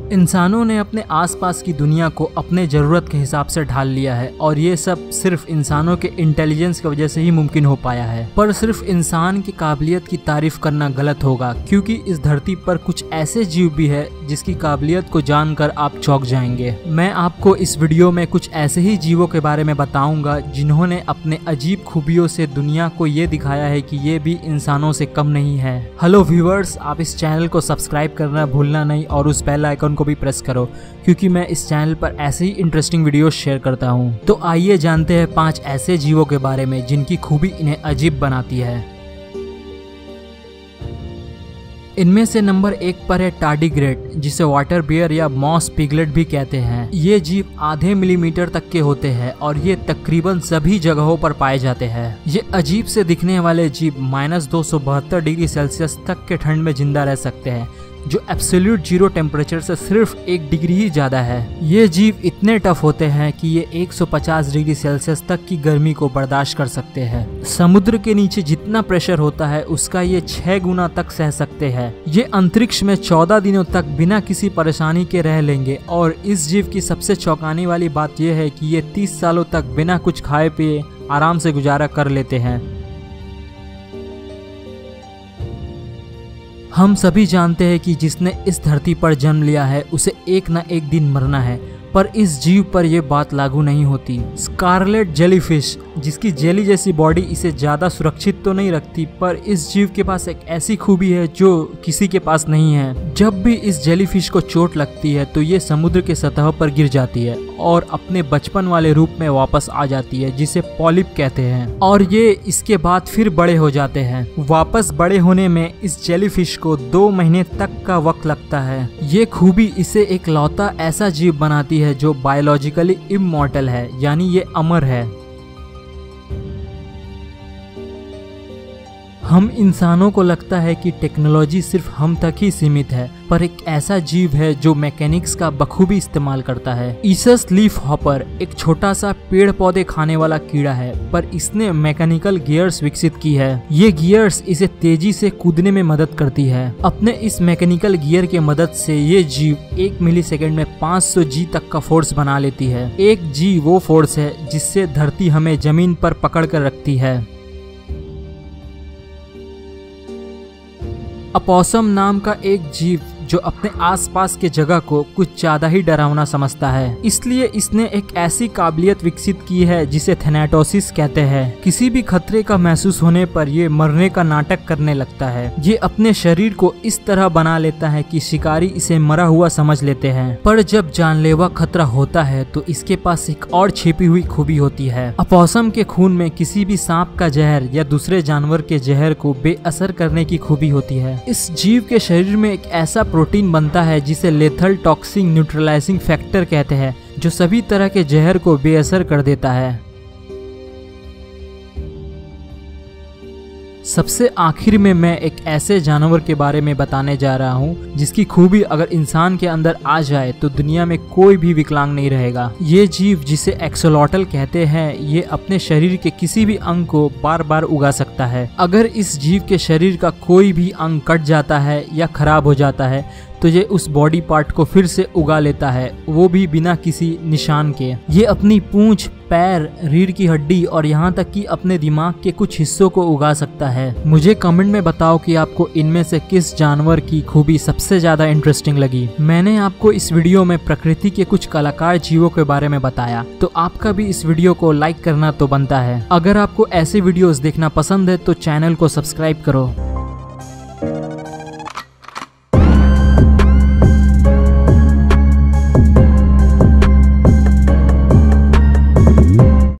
इंसानों ने अपने आसपास की दुनिया को अपने ज़रूरत के हिसाब से ढाल लिया है और ये सब सिर्फ इंसानों के इंटेलिजेंस की वजह से ही मुमकिन हो पाया है। पर सिर्फ इंसान की काबिलियत की तारीफ करना गलत होगा, क्योंकि इस धरती पर कुछ ऐसे जीव भी है जिसकी काबिलियत को जानकर आप चौंक जाएंगे। मैं आपको इस वीडियो में कुछ ऐसे ही जीवों के बारे में बताऊंगा जिन्होंने अपने अजीब खूबियों से दुनिया को ये दिखाया है कि ये भी इंसानों से कम नहीं है। हेलो व्यूअर्स, आप इस चैनल को सब्सक्राइब करना भूलना नहीं और उस बेल आइकन को भी प्रेस करो, क्योंकि मैं इस चैनल पर ऐसे ही इंटरेस्टिंग वीडियो शेयर करता हूं। तो आइए जानते हैं 5 ऐसे जीवों के बारे में जिनकी खूबी इन्हें अजीब बनाती है। इनमें से नंबर 1 पर है टार्डिग्रेड, जिसे वाटर बियर या मॉस पिगलेट भी कहते हैं। ये जीव आधे मिलीमीटर तक के होते हैं और ये तकरीबन सभी जगहों पर पाए जाते हैं। ये अजीब से दिखने वाले जीव -272 डिग्री सेल्सियस तक के ठंड में जिंदा रह सकते हैं, जो एब्सोल्यूट जीरो टेम्परेचर से सिर्फ 1 डिग्री ही ज्यादा है। ये जीव इतने टफ होते हैं कि ये 150 डिग्री सेल्सियस तक की गर्मी को बर्दाश्त कर सकते हैं। समुद्र के नीचे जितना प्रेशर होता है उसका ये 6 गुना तक सह सकते हैं। ये अंतरिक्ष में 14 दिनों तक बिना किसी परेशानी के रह लेंगे और इस जीव की सबसे चौंकाने वाली बात यह है कि ये 30 सालों तक बिना कुछ खाए पिए आराम से गुजारा कर लेते हैं। हम सभी जानते हैं कि जिसने इस धरती पर जन्म लिया है उसे एक न एक दिन मरना है, पर इस जीव पर यह बात लागू नहीं होती। स्कारलेट जेलीफिश, जिसकी जेली जैसी बॉडी इसे ज्यादा सुरक्षित तो नहीं रखती, पर इस जीव के पास एक ऐसी खूबी है जो किसी के पास नहीं है। जब भी इस जेलीफिश को चोट लगती है तो ये समुद्र के सतह पर गिर जाती है और अपने बचपन वाले रूप में वापस आ जाती है, जिसे पॉलिप कहते हैं, और ये इसके बाद फिर बड़े हो जाते हैं। वापस बड़े होने में इस जेलीफिश को 2 महीने तक का वक्त लगता है। ये खूबी इसे एक लौता ऐसा जीव बनाती है जो बायोलॉजिकली इममॉर्टल है, यानी ये अमर है। हम इंसानों को लगता है कि टेक्नोलॉजी सिर्फ हम तक ही सीमित है, पर एक ऐसा जीव है जो मैकेनिक्स का बखूबी इस्तेमाल करता है। ईसस लीफ हॉपर एक छोटा सा पेड़ पौधे खाने वाला कीड़ा है, पर इसने मैकेनिकल गियर्स विकसित की है। ये गियर्स इसे तेजी से कूदने में मदद करती है। अपने इस मैकेनिकल गियर के मदद से ये जीव 1 मिलीसेकंड में 500 G तक का फोर्स बना लेती है। 1 G वो फोर्स है जिससे धरती हमें जमीन पर पकड़ कर रखती है। अपोसम नाम का एक जीव जो अपने आसपास के जगह को कुछ ज्यादा ही डरावना समझता है, इसलिए इसने एक ऐसी काबिलियत विकसित की है जिसे थैनाटोसिस कहते हैं। किसी भी खतरे का महसूस होने पर ये मरने का नाटक करने लगता है। ये अपने शरीर को इस तरह बना लेता है कि शिकारी इसे मरा हुआ समझ लेते हैं, पर जब जानलेवा खतरा होता है तो इसके पास एक और छिपी हुई खूबी होती है। अपोसम के खून में किसी भी सांप का जहर या दूसरे जानवर के जहर को बेअसर करने की खूबी होती है। इस जीव के शरीर में एक ऐसा प्रोटीन बनता है जिसे लेथल टॉक्सिक न्यूट्रलाइजिंग फैक्टर कहते हैं, जो सभी तरह के जहर को बेअसर कर देता है। सबसे आखिर में मैं एक ऐसे जानवर के बारे में बताने जा रहा हूँ जिसकी खूबी अगर इंसान के अंदर आ जाए तो दुनिया में कोई भी विकलांग नहीं रहेगा। ये जीव जिसे एक्सोलॉटल कहते हैं, ये अपने शरीर के किसी भी अंग को बार बार उगा सकता है। अगर इस जीव के शरीर का कोई भी अंग कट जाता है या खराब हो जाता है तो ये उस बॉडी पार्ट को फिर से उगा लेता है, वो भी बिना किसी निशान के। ये अपनी पूंछ, पैर, रीढ़ की हड्डी और यहाँ तक कि अपने दिमाग के कुछ हिस्सों को उगा सकता है। मुझे कमेंट में बताओ कि आपको इनमें से किस जानवर की खूबी सबसे ज्यादा इंटरेस्टिंग लगी। मैंने आपको इस वीडियो में प्रकृति के कुछ कलाकार जीवों के बारे में बताया, तो आपका भी इस वीडियो को लाइक करना तो बनता है। अगर आपको ऐसे वीडियोस देखना पसंद है तो चैनल को सब्सक्राइब करो।